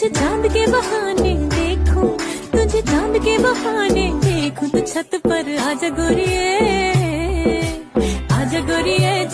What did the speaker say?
तुझे चांद के बहाने देखूं, तुझे चांद के बहाने देखूं, तो छत पर आजा गोरिये।